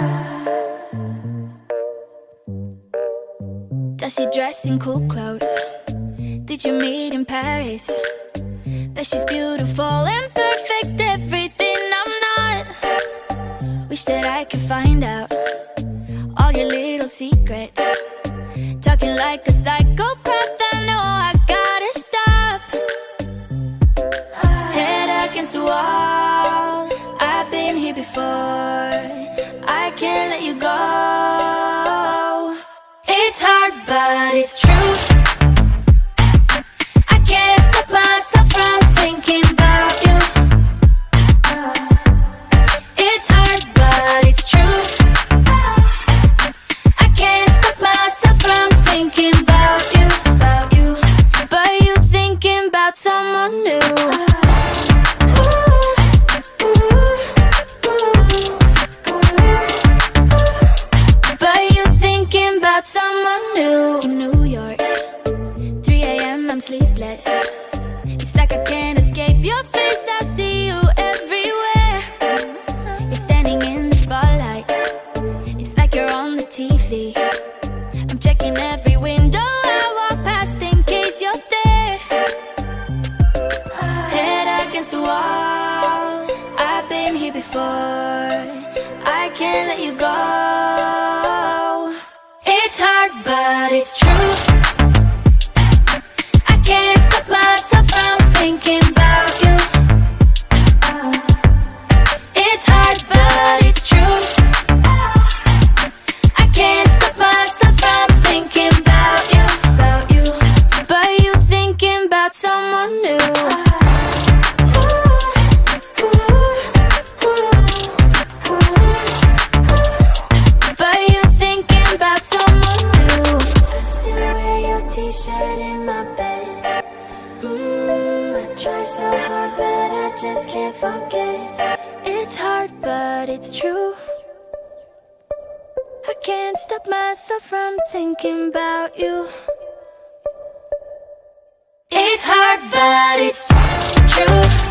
Does she dress in cool clothes? Did you meet in Paris? Bet she's beautiful and perfect, everything I'm not. Wish that I could find out all your little secrets. Talking like a psychopath, I know I gotta stop. Head against the wall, I've been here before. I can't let you go. It's hard, but it's true. I can't stop myself from thinking about you. It's hard, but it's true. I can't stop myself from thinking about you, but you thinking about someone new. Someone new. In New York, 3 AM, I'm sleepless. It's like I can't escape your face, I see you everywhere. You're standing in the spotlight, it's like you're on the TV. I'm checking every window I walk past in case you're there. Head against the wall, I've been here before. I can't let you go. It's hard, but it's true. I can't stop myself from thinking about you. It's hard, but it's true. I can't stop myself from thinking about you, but you thinking about someone new. T-shirt in my bed. I try so hard, but I just can't forget. It's hard, but it's true. I can't stop myself from thinking about you. It's hard, but it's true.